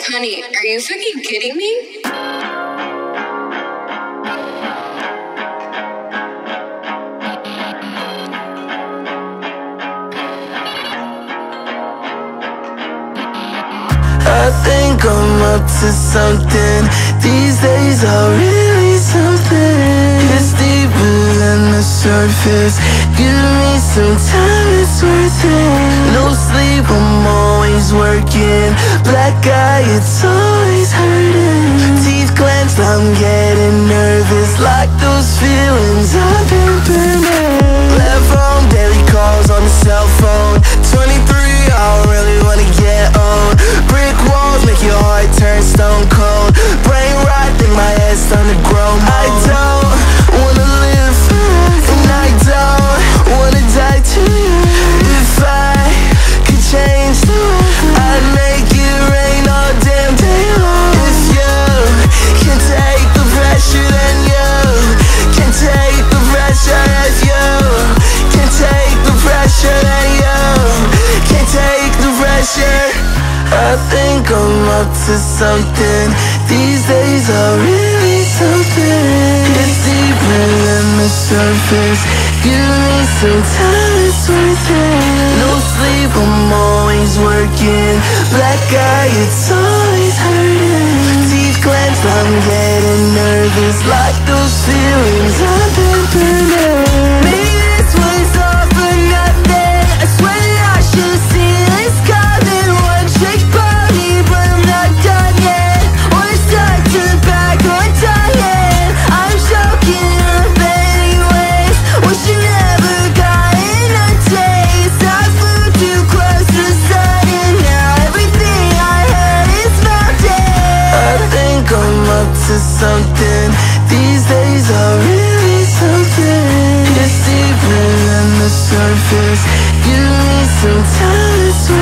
Honey, are you fucking kidding me? I think I'm up to something. These days are really something. It's deeper than the surface. Give me some time, it's worth it. No sleep, I'm always working. Black eye, it's always hurting. Teeth clenched, I'm getting nervous. Like those feelings I've been burning. Left home, daily calls on the cell phone. 23, I don't really wanna get old. Brick walls make your heart turn stone cold. Brain rot, think my head's starting to grow mold. I don't wanna live forever, and I don't wanna die too young. If I could change the weather, I'd make it rain all damn day long. If you can take the pressure, then you can take the pressure. If you can take the pressure, then you can take the pressure. I think I'm up to something. These days are really something. It's deeper than the surface. Give me some time, it's worth it. No sleep, I'm always working. Black eye, it's always hurting. Teeth clenched, I'm getting nervous. Like those feelings I've been burning. Maybe this was all for nothing. I swear that I should see this coming. One trick pony, but I'm not done yet. Wanna start to back on dying. I'm choking up anyways. Wish you never gotten a taste. I flew too close to the sun, and now everything I had is melting. I think I'm up to something. These days are really something. It's deeper than the surface. Give me some time, it's